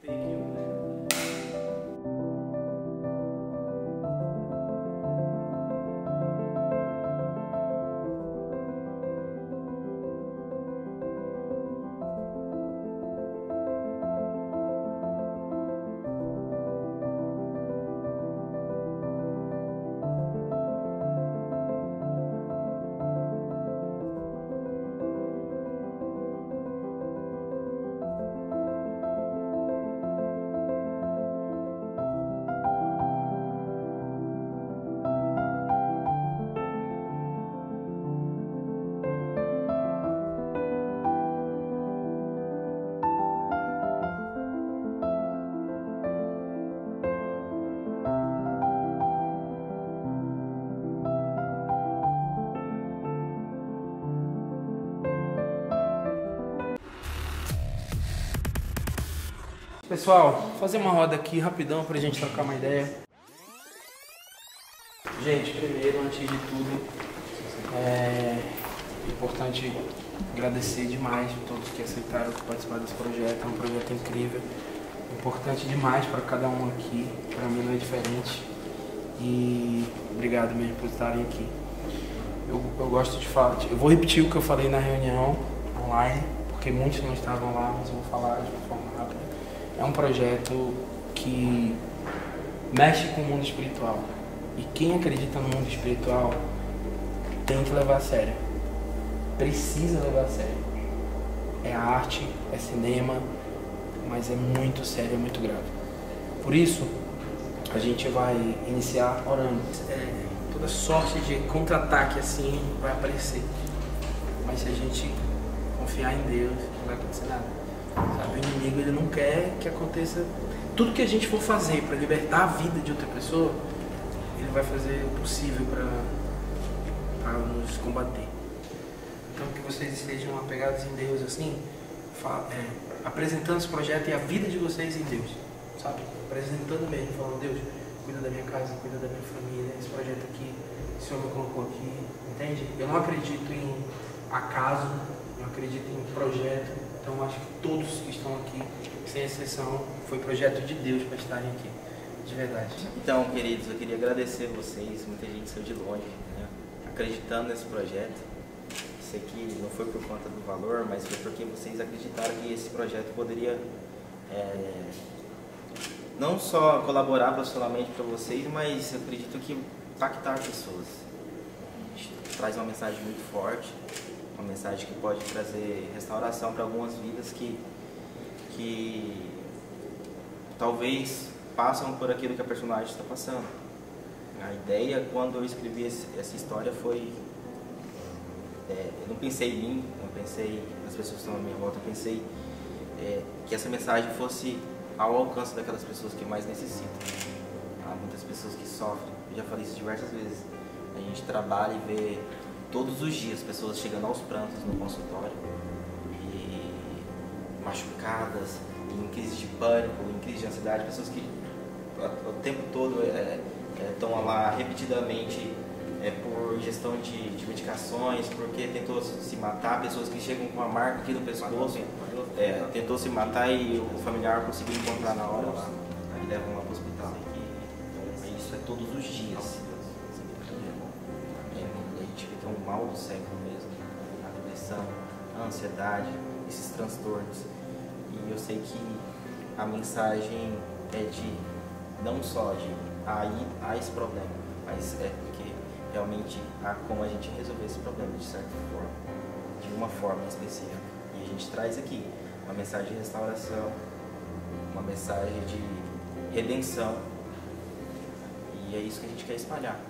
Pessoal, vou fazer uma roda aqui rapidão pra gente trocar uma ideia. Gente, primeiro, antes de tudo, é importante agradecer demais a todos que aceitaram participar desse projeto. É um projeto incrível, importante demais para cada um aqui. Para mim não é diferente. E obrigado mesmo por estarem aqui. Eu gosto de falar, eu vou repetir o que eu falei na reunião online, porque muitos não estavam lá, mas eu vou falar de uma forma rápida. É um projeto que mexe com o mundo espiritual. E quem acredita no mundo espiritual tem que levar a sério. Precisa levar a sério. É arte, é cinema, mas é muito sério, é muito grave. Por isso, a gente vai iniciar orando. Toda sorte de contra-ataque assim vai aparecer. Mas se a gente confiar em Deus, não vai acontecer nada. Sabe, o inimigo ele não quer que aconteça tudo que a gente for fazer para libertar a vida de outra pessoa, ele vai fazer o possível para nos combater. Então que vocês estejam apegados em Deus assim, apresentando esse projeto e a vida de vocês em Deus, sabe? Apresentando mesmo, falando, Deus, cuida da minha casa, cuida da minha família, esse projeto aqui, o Senhor me colocou aqui, entende? Eu não acredito em acaso, eu acredito em projeto. Então acho que todos que estão aqui, sem exceção, foi projeto de Deus para estarem aqui, de verdade. Então, queridos, eu queria agradecer vocês, muita gente saiu de longe, né, acreditando nesse projeto. Sei que não foi por conta do valor, mas foi porque vocês acreditaram que esse projeto poderia não só colaborar profissionalmente para vocês, mas eu acredito que impactar pessoas. A gente traz uma mensagem muito forte. Uma mensagem que pode trazer restauração para algumas vidas que talvez passam por aquilo que a personagem está passando. A ideia, quando eu escrevi essa história, foi... eu não pensei em mim, não pensei nas pessoas que estão à minha volta, eu pensei que essa mensagem fosse ao alcance daquelas pessoas que mais necessitam. Há muitas pessoas que sofrem, eu já falei isso diversas vezes. A gente trabalha e vê todos os dias pessoas chegando aos prantos no consultório, e machucadas, em crise de pânico, em crise de ansiedade, pessoas que o tempo todo estão lá repetidamente por ingestão de medicações, porque tentou se matar, pessoas que chegam com uma marca aqui no pescoço, tentou se matar e o familiar conseguiu encontrar na hora lá, aí levam lá para o hospital. E isso é todos os dias. O mal do século mesmo, a depressão, a ansiedade, esses transtornos. E eu sei que a mensagem é de, não só de há esse problema, mas é porque realmente há como a gente resolver esse problema de certa forma, de uma forma específica. E a gente traz aqui uma mensagem de restauração, uma mensagem de redenção, e é isso que a gente quer espalhar.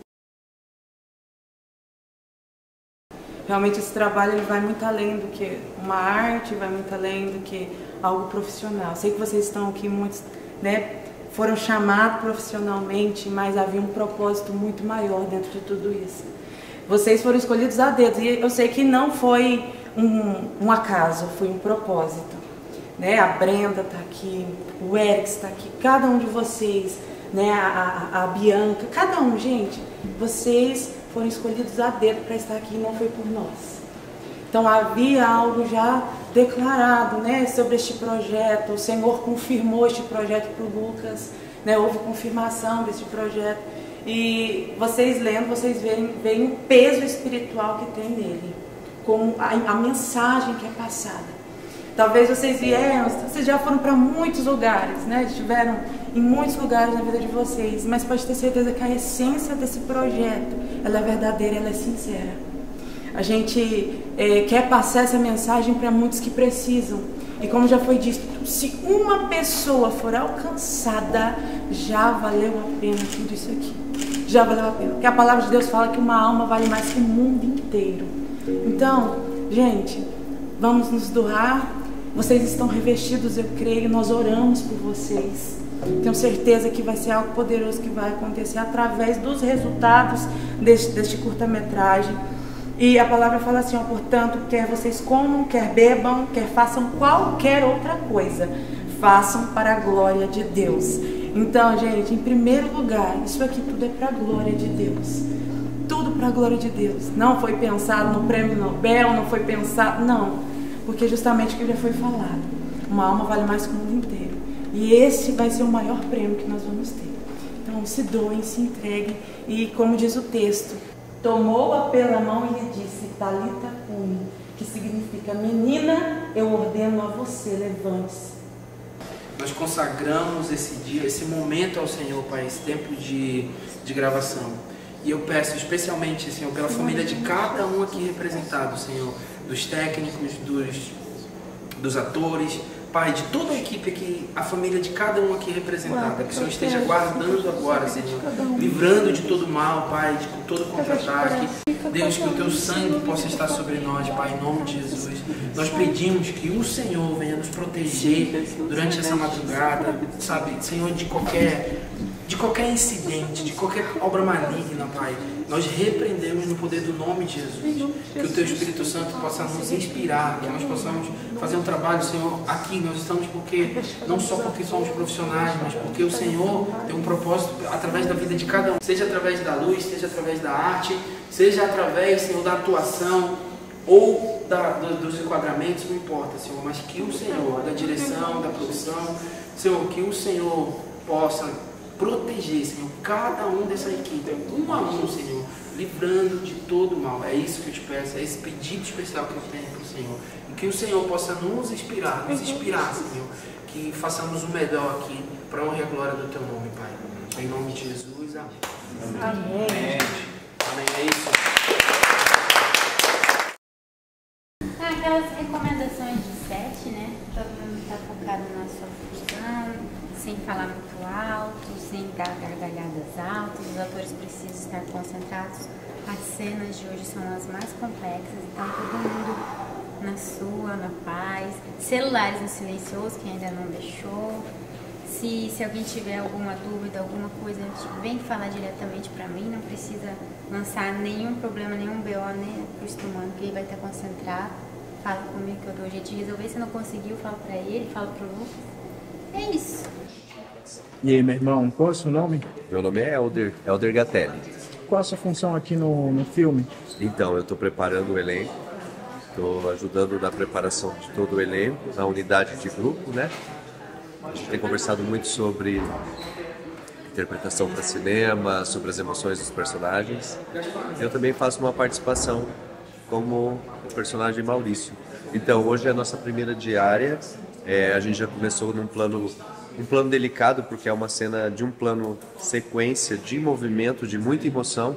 Realmente esse trabalho ele vai muito além do que uma arte, vai muito além do que algo profissional. Sei que vocês estão aqui, muitos, né, foram chamados profissionalmente, mas havia um propósito muito maior dentro de tudo isso. Vocês foram escolhidos a dedo, e eu sei que não foi um acaso, foi um propósito. Né? A Brenda está aqui, o Eric está aqui, cada um de vocês, né? a Bianca, cada um, gente, vocês foram escolhidos a dedo para estar aqui e não foi por nós. Então havia algo já declarado, né, sobre este projeto. O Senhor confirmou este projeto para o Lucas, né, houve confirmação deste projeto. E vocês lendo, vocês veem o peso espiritual que tem nele, como a mensagem que é passada. Talvez vocês já foram para muitos lugares, né? Estiveram em muitos lugares na vida de vocês, mas pode ter certeza que a essência desse projeto, ela é verdadeira, ela é sincera. A gente quer passar essa mensagem para muitos que precisam. E como já foi dito, se uma pessoa for alcançada, já valeu a pena tudo isso aqui. Já valeu a pena. Porque a palavra de Deus fala que uma alma vale mais que o mundo inteiro. Então, gente, vamos nos doar. Vocês estão revestidos, eu creio, nós oramos por vocês. Tenho certeza que vai ser algo poderoso que vai acontecer através dos resultados deste curta-metragem. E a palavra fala assim, ó, portanto, quer vocês comam, quer bebam, quer façam qualquer outra coisa, façam para a glória de Deus. Então, gente, em primeiro lugar, isso aqui tudo é para a glória de Deus. Tudo para a glória de Deus. Não foi pensado no prêmio Nobel, não foi pensado, não. Porque justamente o que já foi falado, uma alma vale mais que o mundo inteiro. E esse vai ser o maior prêmio que nós vamos ter. Então se doem, se entreguem. E como diz o texto, tomou-a pela mão e lhe disse, Talita cumi, que significa, menina, eu ordeno a você, levante-se. Nós consagramos esse dia, esse momento ao Senhor, Pai, esse tempo de gravação. E eu peço especialmente, Senhor, pela família de cada um aqui representado, Senhor, dos técnicos, dos atores, Pai, de toda a equipe aqui, a família de cada um aqui representada, que o Senhor esteja guardando agora, Senhor, livrando de todo mal, Pai, de todo contra-ataque. Deus, que o Teu sangue possa estar sobre nós, Pai, em nome de Jesus. Nós pedimos que o Senhor venha nos proteger durante essa madrugada, sabe, Senhor, de qualquer incidente, de qualquer obra maligna, Pai. Nós repreendemos no poder do nome de Jesus. Que o Teu Espírito Santo possa nos inspirar, que nós possamos fazer um trabalho, Senhor, aqui. Nós estamos não só porque somos profissionais, mas porque o Senhor tem um propósito através da vida de cada um. Seja através da luz, seja através da arte, seja através, Senhor, da atuação ou dos enquadramentos, não importa, Senhor. Mas que o Senhor, da direção, da produção, Senhor, que o Senhor possa proteger, Senhor, cada um dessa equipe, um a um, Senhor, livrando de todo mal. É isso que eu te peço, é esse pedido especial que eu tenho para o Senhor. E que o Senhor possa nos inspirar, Senhor, que façamos o melhor aqui para a honra e a glória do Teu nome, Pai. Em nome de Jesus, amém. Amém. Amém. É isso. Aquelas recomendações de set, né? Todo mundo está focado na sua função, sem falar muito alto, sem dar gargalhadas altas, os atores precisam estar concentrados. As cenas de hoje são as mais complexas, então todo mundo na sua, na paz. Celulares no silencioso, que ainda não deixou. Se alguém tiver alguma dúvida, alguma coisa, vem falar diretamente para mim, não precisa lançar nenhum problema, nenhum BO, nem acostumando, que ele vai estar concentrado. Fala comigo que eu dou um jeito de resolver. Se não conseguiu, fala para ele, fala pro Lucas. É isso. E aí, meu irmão, qual é o seu nome? Meu nome é Elder Gatelli. Qual é a sua função aqui no filme? Então, eu estou preparando o elenco, estou ajudando na preparação de todo o elenco, na unidade de grupo, né? A gente tem conversado muito sobre interpretação para cinema, sobre as emoções dos personagens. Eu também faço uma participação como o personagem Maurício. Então, hoje é a nossa primeira diária. A gente já começou num plano delicado, porque é uma cena de um plano sequência de movimento, de muita emoção.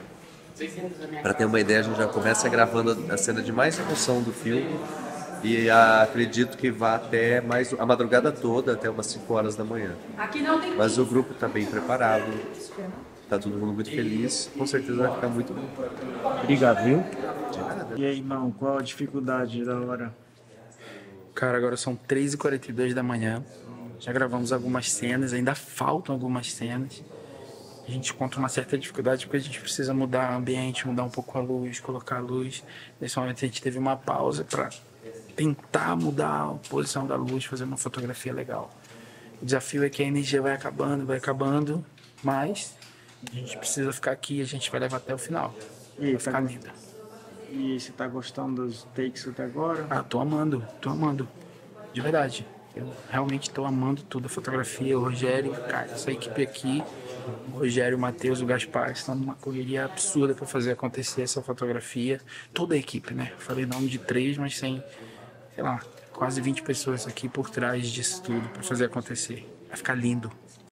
Para ter uma ideia, a gente já começa gravando a cena de mais emoção do filme e acredito que vá até a madrugada toda, até umas 5 horas da manhã. Mas o grupo está bem preparado, está todo mundo muito feliz, com certeza vai ficar muito bom. Obrigado, viu? E aí, irmão, qual a dificuldade da hora? Cara, agora são 3h42 da manhã. Já gravamos algumas cenas, ainda faltam algumas cenas. A gente encontra uma certa dificuldade porque a gente precisa mudar o ambiente, mudar um pouco a luz, colocar a luz. Nesse momento a gente teve uma pausa para tentar mudar a posição da luz, fazer uma fotografia legal. O desafio é que a energia vai acabando, mas a gente precisa ficar aqui e a gente vai levar até o final. E aí, vai ficar linda. E você tá gostando dos takes até agora? Ah, tô amando. De verdade. Eu realmente tô amando tudo. A fotografia, o Rogério, cara, essa equipe aqui, o Rogério, o Matheus, o Gaspar, estão numa correria absurda para fazer acontecer essa fotografia. Toda a equipe, né? Falei nome de 3, mas tem, sei lá, quase 20 pessoas aqui por trás disso tudo para fazer acontecer. Vai ficar lindo.